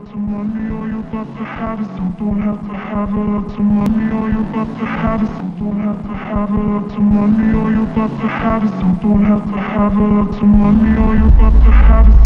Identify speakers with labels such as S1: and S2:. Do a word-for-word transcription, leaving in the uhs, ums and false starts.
S1: lot of money, or you got to have it, so don't have to have a lot of money, or you got to have it, so don't have to have a lot of money, or you got to have it, so don't have to have a lot of money, or you got to have it.